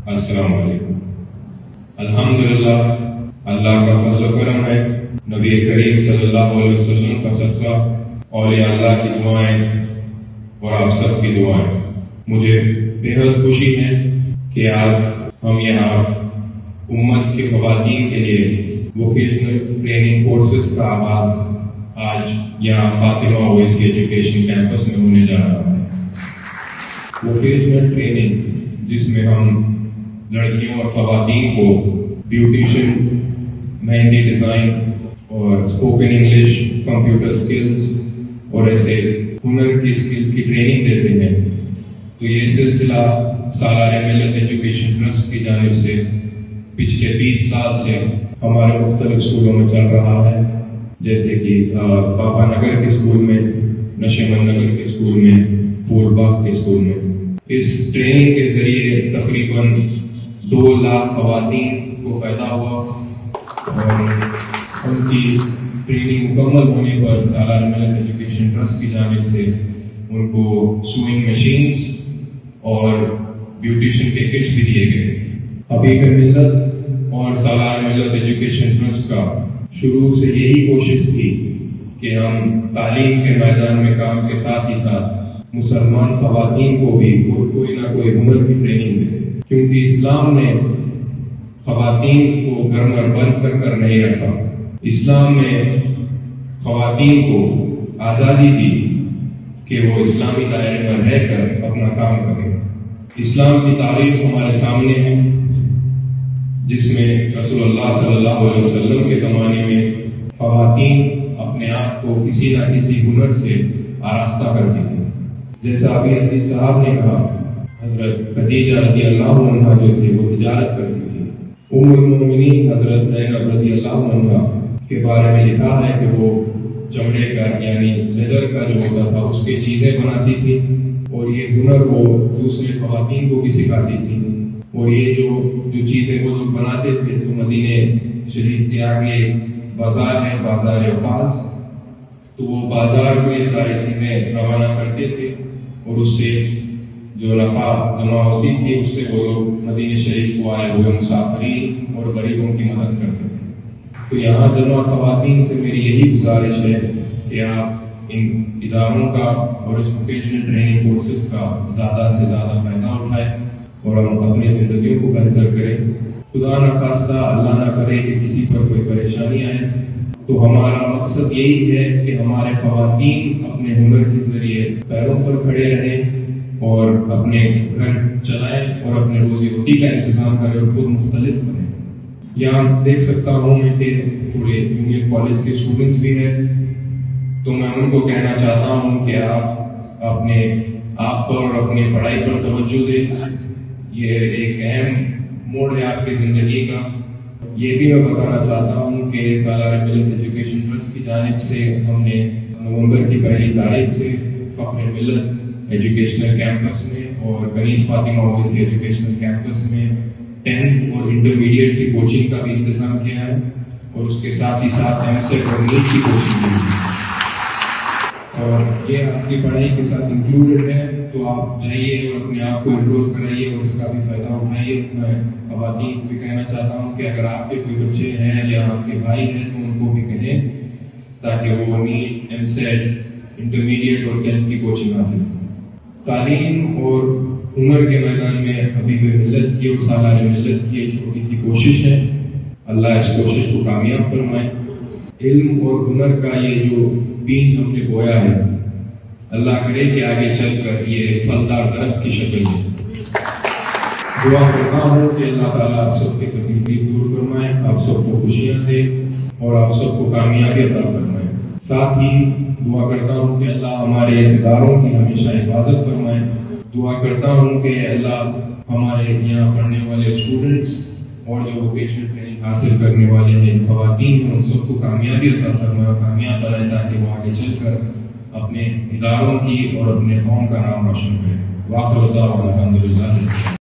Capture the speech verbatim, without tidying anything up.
السلام علیکم۔ الحمدللہ، اللہ کا فضل و کرم ہے، نبی کریم صلی اللہ علیہ وسلم کا صدقہ، اولیاء اللہ کی دعائیں اور آپ سب کی دعائیں، مجھے بہت خوشی ہے کہ آج ہم یہاں امت کی خواتین کے لیے ووکیشنل ٹریننگ کورسز کا آغاز آج یہاں فاطمہ اویسی ایجوکیشن کیمپس میں ہونے جا رہا ہے۔ ووکیشنل ٹریننگ جس میں ہم لڑکیوں اور خواتین کو بیوٹیشن، مہندی ڈیزائن اور اسپوکن انگلش، کمپیوٹر سکلز اور ایسے ہنر کی سکلز کی ٹریننگ دیتے ہیں، تو یہ سلسلہ سالار ملت ایجوکیشن ٹرسٹ کی جانب سے پچھلے بیس سال سے ہمارے مختلف اسکولوں میں چل رہا ہے، جیسے کہ پاپا نگر کے اسکول میں، نشیمن نگر کے اسکول میں، پھول باغ کے اسکول میں۔ اس ٹریننگ کے ذریعے تقریباً دو لاکھ خواتین کو فائدہ ہوا اور ان کی ٹریننگ مکمل ہونے پر سالار ملت ایجوکیشن ٹرسٹ کی جانب سے ان کو سوئنگ مشینز اور بیوٹیشن کے کٹس بھی دیے گئے۔ حبیب ملت اور سالار ملت ایجوکیشن ٹرسٹ کا شروع سے یہی کوشش تھی کہ ہم تعلیم کے میدان میں کام کے ساتھ ہی ساتھ مسلمان خواتین کو بھی کوئی نہ کوئی ہنر کی ٹریننگ دے، کیونکہ اسلام نے خواتین کو گھر میں بند کر کر نہیں رکھا۔ اسلام نے خواتین کو آزادی دی کہ وہ اسلامی دائرے میں رہ کر اپنا کام کریں۔ اسلام کی تعریف ہمارے سامنے ہے، جس میں رسول اللہ صلی اللہ علیہ وسلم کے زمانے میں خواتین اپنے آپ کو کسی نہ کسی ہنر سے آراستہ کرتی تھی۔ جیسا ابھی حدیث صاحب نے کہا، حضرت خدیجہ رضی اللہ عنہا جو تھی وہ تجارت کرتی تھی۔ ام المؤمنین حضرت زینب رضی اللہ عنہا کے بارے میں لکھا ہے کہ وہ چمڑے کا یعنی لیدر کا جو ہوتا تھا اس کی چیزیں بناتی تھی، اور یہ ہنر وہ دوسرے خواتین کو بھی سکھاتی تھی۔ اور یہ جو جو چیزیں وہ لوگ بناتے تھے تو مدینہ شریف کے آگے بازار ہے، بازار اوقاز، تو وہ بازار میں یہ ساری چیزیں روانہ کرتے تھے اور اس سے جو نفع جمع ہوتی تھی اس سے وہ لوگ مدینہ شریف کو آئے ہوئے مسافرین اور غریبوں کی مدد کرتے تھے۔ تو یہاں جمع خواتین سے میری یہی گزارش ہے کہ آپ ان اداروں کا اور اس ووکیشنل ٹریننگ کورسز کا زیادہ سے زیادہ فائدہ اٹھائیں اور ہم اپنی زندگیوں کو بہتر کریں۔ خدا نہ خواستہ اللہ نہ کرے کہ کسی پر کوئی پریشانی آئے، تو ہمارا مقصد یہی ہے کہ ہمارے خواتین اپنے ہنر کے ذریعے پیروں پر کھڑے رہیں اور اپنے گھر چلائیں اور اپنے روزی روٹی کا انتظام کریں اور خود مختلف بنیں۔ یہاں دیکھ سکتا ہوں میں کہ پورے یونین کالج کے اسٹوڈنٹس بھی ہیں، تو میں ان کو کہنا چاہتا ہوں کہ آپ اپنے آپ پر اور اپنی پڑھائی پر توجہ دیں۔ یہ ایک اہم موڑ ہے آپ کی زندگی کا۔ یہ بھی میں بتانا چاہتا ہوں کہ سالار ملت ایجوکیشن ٹرسٹ کی جانب سے ہم نے نومبر کی پہلی تاریخ سے فخر ملت ایجوکیشنل کیمپس میں اور کنیز فاطمہ اویسی ایجوکیشنل کیمپس میں ٹینتھ اور انٹرمیڈیٹ کی کوچنگ کا بھی انتظام کیا ہے، اور اس کے ساتھ ہی ساتھ ایم سیٹ اور نیٹ کی کوچنگ بھی ہے، اور یہ آپ کی پڑھائی کے ساتھ انکلوڈیڈ ہے۔ تو آپ جائیے اور اپنے آپ کو انرول کرائیے اور اس کا بھی فائدہ اٹھائیے۔ میں خواتین کو بھی کہنا چاہتا ہوں کہ اگر آپ کے کوئی بچے ہیں یا آپ کے بھائی ہیں تو ان کو بھی کہیں تاکہ وہ نیٹ، ایم سیٹ، انٹرمیڈیٹ اور ٹینتھ کی کوچنگ حاصل کریں۔ تعلیم اور ہنر کے میدان میں حبیب ملت کی اور سالار ملت کی ایک چھوٹی سی کوشش ہے، اللہ اس کوشش کو کامیاب فرمائے۔ علم اور ہنر کا یہ جو بیج ہم نے بویا ہے، اللہ کرے کہ آگے چل کر یہ پھلدار درخت کی شکل ہے۔ دعا کرتا ہوں کہ اللہ تعالیٰ آپ سب کے تکلیف دور فرمائے، آپ سب کو خوشیاں دے اور آپ سب کو کامیابی عطا فرمائے۔ ساتھ ہی دعا کرتا ہوں کہ اللہ ہمارے اس اداروں کی ہمیشہ حفاظت فرمائے۔ دعا کرتا ہوں کہ اللہ ہمارے یہاں پڑھنے والے اسٹوڈنٹس اور جو ووکیشنل ٹریننگ حاصل کرنے والے ہیں خواتین ہیں، ان سب کو کامیابی عطا فرمائے اور کامیاب بنائے تاکہ وہ آگے چل کر اپنے اداروں کی اور اپنے قوم کا نام روشن کریں۔ واقع اللہ الحمدللہ۔